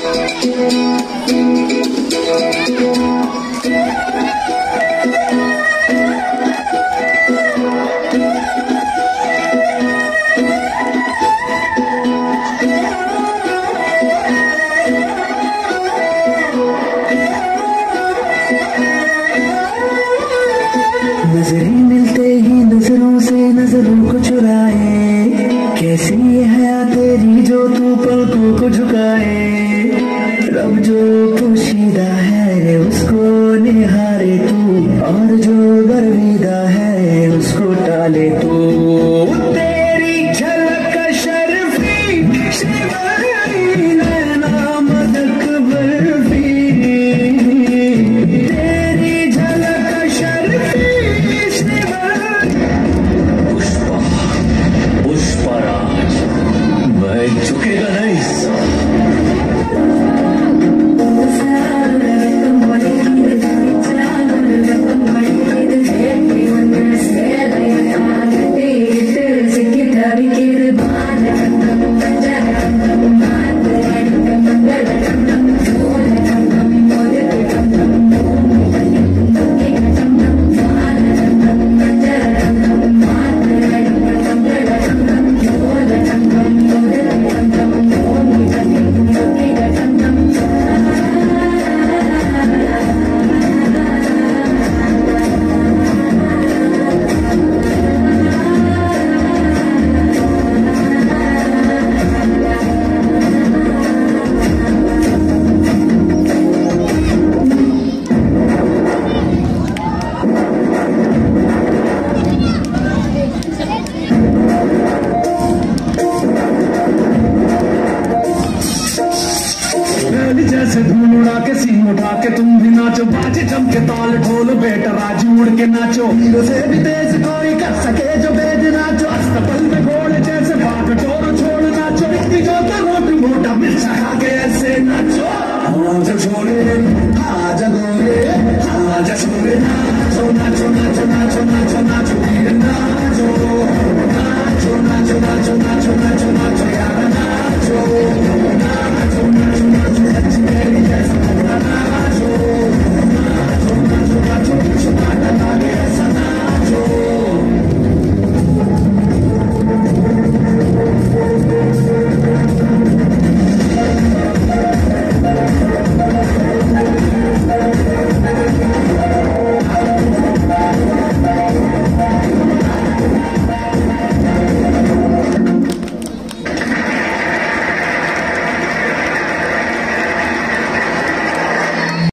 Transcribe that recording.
नजरें मिलते ही नजरों से नजरों को चुराए, कैसी ये हया तेरी जो तू पलकों को झुकाए। रब जो पोशीदा है उसको निहारे तू, और जो गर्विदा है उसको टाले तू। तेरी झलक शर्फी शिवानी नैना मदक बर्फी, तेरी झलक शर्फी पुष्पराज मैं झुकेगा नहीं। जैसे धूल उड़ा के सीन उठा के तुम भी नाचो, बाजे जम के ताल ढोल बेटा राजू उड़ के नाचो। हीरो से भी तेज कोई कर सके जो बेद नाचो, अस्तबल में घोड़े जैसे भाग चोर छोड़ नाचो। जो रोटी मोटा मिर्चा खा के